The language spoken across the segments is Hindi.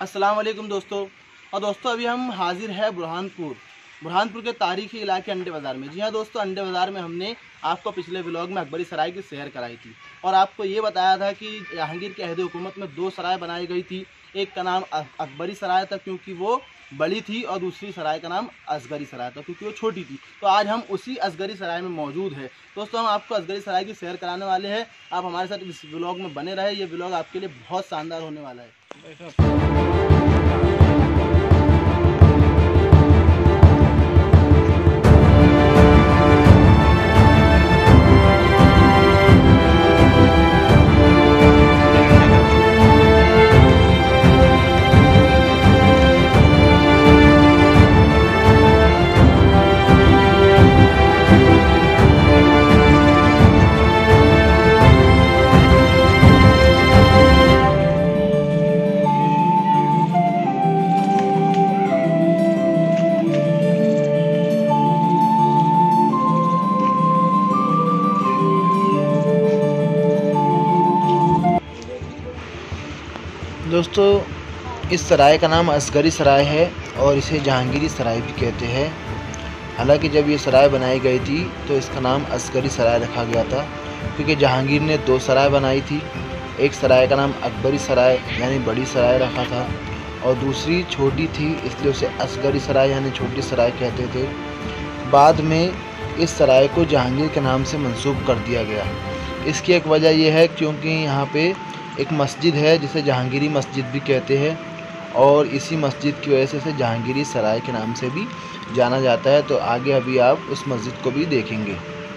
अस्सलाम वालेकुम दोस्तों। और दोस्तों अभी हम हाजिर है बुरहानपुर के तारीखी इलाके अंडे बाज़ार में। जी हाँ दोस्तों, अंडे बाज़ार में हमने आपको पिछले व्लॉग में अकबरी सराय की सैर कराई थी और आपको ये बताया था कि जहांगीर के अहद हुकूमत में 2 सराय बनाई गई थी। एक का नाम अकबरी सराय था क्योंकि वो बड़ी थी और दूसरी सराय का नाम असगरी सराय था क्योंकि वो छोटी थी। तो आज हम उसी असगरी सराय में मौजूद है। दोस्तों हम आपको असगरी सराय की सैर कराने वाले हैं। आप हमारे साथ इस व्लॉग में बने रहे। ये व्लॉग आपके लिए बहुत शानदार होने वाला है। दोस्तों इस सराय का नाम असगरी सराय है और इसे जहांगीरी सराय भी कहते हैं। हालांकि जब ये सराय बनाई गई थी तो इसका नाम असगरी सराय रखा गया था क्योंकि जहांगीर ने 2 सराय बनाई थी। एक सराय का नाम अकबरी सराय यानी बड़ी सराय रखा था और दूसरी छोटी थी इसलिए उसे असगरी सराय यानी छोटी सराय कहते थे। बाद में इस सराय को जहांगीर के नाम से मंसूब कर दिया गया। इसकी एक वजह यह है क्योंकि यहाँ पे एक मस्जिद है जिसे जहांगीरी मस्जिद भी कहते हैं और इसी मस्जिद की वजह से इसे जहांगीरी सराय के नाम से भी जाना जाता है। तो आगे अभी आप उस मस्जिद को भी देखेंगे।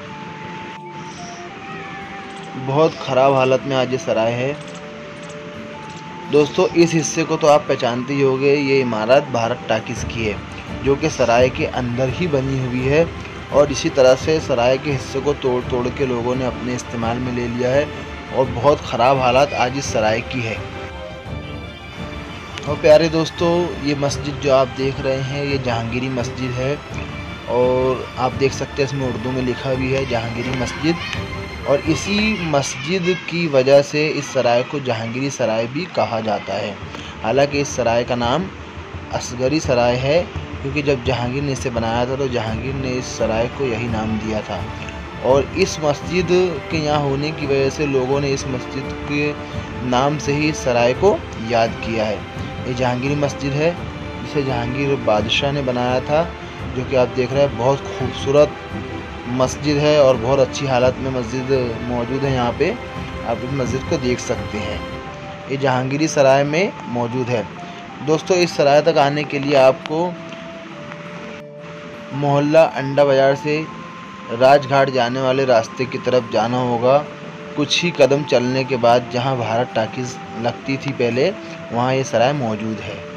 बहुत ख़राब हालत में आज ये सराय है। दोस्तों इस हिस्से को तो आप पहचानते ही होंगे। ये इमारत भारत टाकीज़ की है जो कि सराय के अंदर ही बनी हुई है और इसी तरह से सराय के हिस्से को तोड़ तोड़ के लोगों ने अपने इस्तेमाल में ले लिया है और बहुत ख़राब हालात आज इस सराय की है। और प्यारे दोस्तों ये मस्जिद जो आप देख रहे हैं ये जहांगीरी मस्जिद है और आप देख सकते हैं इसमें उर्दू में लिखा भी है जहांगीरी मस्जिद। और इसी मस्जिद की वजह से इस सराय को जहांगीरी सराय भी कहा जाता है। हालांकि इस सराय का नाम असगरी सराय है क्योंकि जब जहांगीर ने इसे बनाया था तो जहांगीर ने इस सराय को यही नाम दिया था। और इस मस्जिद के यहाँ होने की वजह से लोगों ने इस मस्जिद के नाम से ही इस सराय को याद किया है। ये जहांगीरी मस्जिद है जिसे जहांगीर बादशाह ने बनाया था, जो कि आप देख रहे हैं बहुत खूबसूरत मस्जिद है और बहुत अच्छी हालत में मस्जिद मौजूद है। यहाँ पे आप इस मस्जिद को देख सकते हैं। ये जहांगीरी सराय में मौजूद है। दोस्तों इस सराय तक आने के लिए आपको मोहल्ला अंडा बाज़ार से राजघाट जाने वाले रास्ते की तरफ जाना होगा। कुछ ही कदम चलने के बाद जहां भारत टाकीज़ लगती थी पहले, वहां ये सराय मौजूद है।